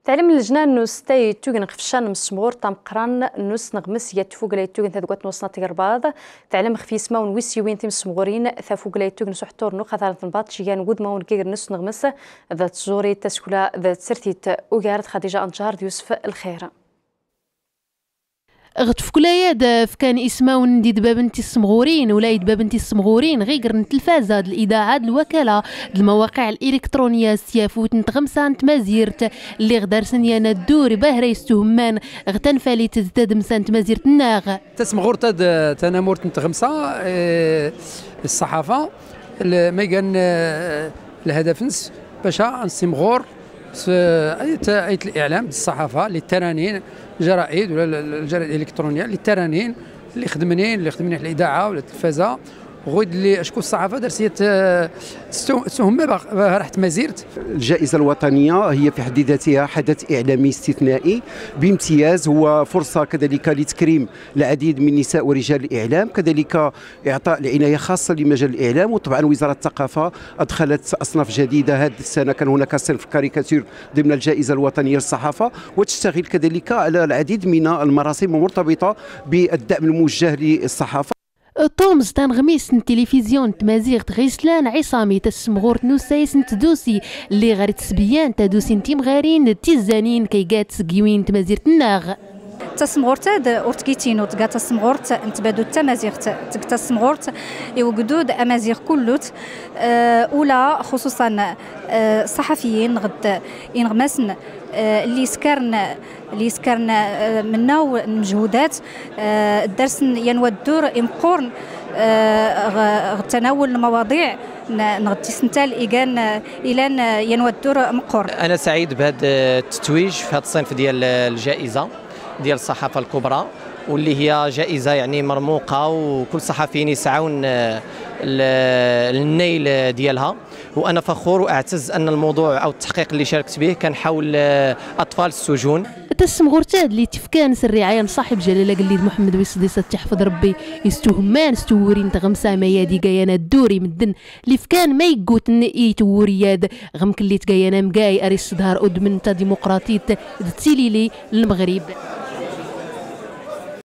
تعلم الجنان نوس تاي توغن خفشان مسمور تام قران نوس نغمس يتفوق لا توغن تدقات نوصنا تيرباض تعلم خفي سماون ويسيوين تيم سمغورين ثافوق لا توغن سحتور نو خاطر تنباط شيان ود ماون كيغر نوس نغمس ذات زوري تسكولا ذات سرتيت اوغارت خديجه انشار يوسف الخير غتف كلايا فكان اسماون دي دبابنتي السمغورين ولا دبابنتي السمغورين غير التلفازه الاذاعه الوكاله المواقع الالكترونيه سيافوت نتغمسه نتمازيرت اللي غدار سنيانا الدور باهره يستهمان غتنفالي تزداد مسانت مازيرت الناغ تسمغور تاد تنامورت نتغمسه الصحافه ما كان الهدف نس باش نسمغور اي الاعلام الصحافه للترانين جرائد ولا الجرائد الالكترونيه للترانين اللي خدمنين في الاذاعه ولا التلفازه غيد اللي اشكو الصحافه درسيت تهم راح تمازيرت. الجائزه الوطنيه هي في حد ذاتها حدث اعلامي استثنائي بامتياز، هو فرصه كذلك لتكريم العديد من نساء ورجال الاعلام، كذلك اعطاء العنايه خاصه لمجال الاعلام. وطبعا وزاره الثقافه ادخلت اصناف جديده هذه السنه، كان هناك صنف كاريكاتير ضمن الجائزه الوطنيه للصحافه، وتشتغل كذلك على العديد من المراسم المرتبطه بالدعم الموجه للصحافه. تومز تنغميس التلفزيون تمازيغ غيسلان عصامي تسمغور نوسايس نتدوسي اللي غير تسبيان تدوسي نتيم غارين تيزانين كيقات سقيوين تمازيغ الناغ تسمغورت اورتكيتينو تقا تسمغورت نتبادو التمازيغت تقا تسمغورت يوجدود امازيغ كلوت اولا خصوصا صحفيين غد ينغمسن اللي سكرن منا المجهودات الدرس ينوى الدور امقورن تناول المواضيع نغطي سنتال إلان ينوى الدور مقور. انا سعيد بهذا التتويج في هذا الصنف ديال الجائزه ديال الصحافه الكبرى، واللي هي جائزه يعني مرموقه وكل الصحفيين يسعون للنيل ديالها، وانا فخور واعتز ان الموضوع او التحقيق اللي شاركت به كان حول اطفال السجون. تسمغورتاد اللي تفكان الرعايه صاحب جلاله قليد محمد ويصديس تحفظ ربي يستهمان ستورين تغمسا ميادي قيانا الدوري مدن اللي فكان ما يقوت نئي تورياد غم كليت قيانا مقاي اري الصدهار ادمن تا ديمقراطيه تسيليلي المغرب.